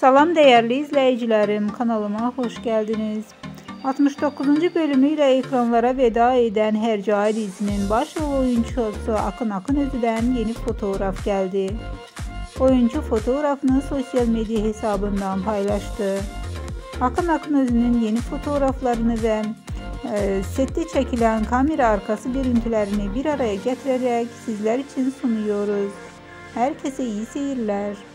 Salam değerli izleyicilerim, kanalıma hoş geldiniz. 69. bölümü ile ekranlara veda eden Hercai dizinin başrol oyuncusu Akın Akınözü'den yeni fotoğraf geldi. Oyuncu fotoğrafını sosyal medya hesabından paylaştı. Akın Akınözü'nün yeni fotoğraflarını ve sette çekilen kamera arkası görüntülerini bir araya getirerek sizler için sunuyoruz. Herkese iyi seyirler.